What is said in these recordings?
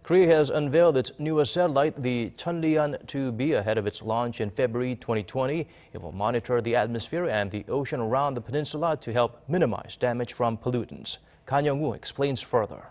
Korea has unveiled its newest satellite, the Cheonlyeon-2B, ahead of its launch in February 2020. It will monitor the atmosphere and the ocean around the peninsula to help minimize damage from pollutants. Hyeong-woo explains further.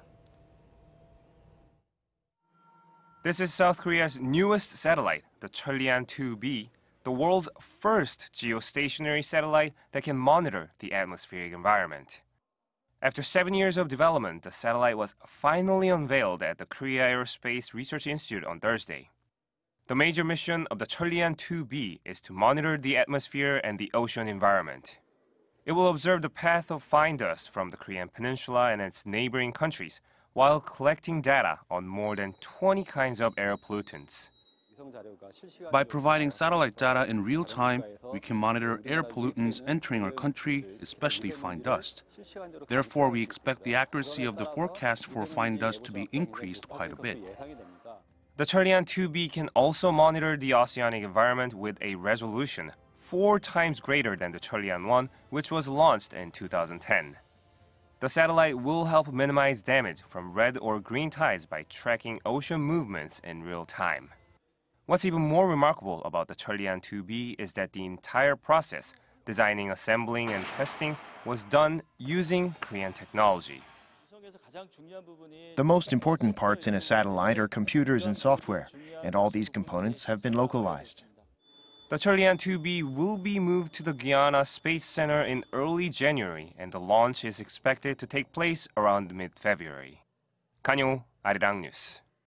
This is South Korea's newest satellite, the Cheonlyeon-2B, the world's first geostationary satellite that can monitor the atmospheric environment. After 7 years of development, the satellite was finally unveiled at the Korea Aerospace Research Institute on Thursday. The major mission of the Cheonlyeon-2B is to monitor the atmosphere and the ocean environment. It will observe the path of fine dust from the Korean Peninsula and its neighboring countries, while collecting data on more than 20 kinds of air pollutants. By providing satellite data in real time, we can monitor air pollutants entering our country, especially fine dust. Therefore, we expect the accuracy of the forecast for fine dust to be increased quite a bit. The Cheonlyeon-2B can also monitor the oceanic environment with a resolution 4 times greater than the Cheonlyeon-1, which was launched in 2010. The satellite will help minimize damage from red or green tides by tracking ocean movements in real time. What's even more remarkable about the Cheonlyeon-2B is that the entire process, designing, assembling, and testing, was done using Korean technology. The most important parts in a satellite are computers and software, and all these components have been localized. The Cheonlyeon-2B will be moved to the Guyana Space Center in early January, and the launch is expected to take place around mid-February. Hyeong-woo, Arirang News.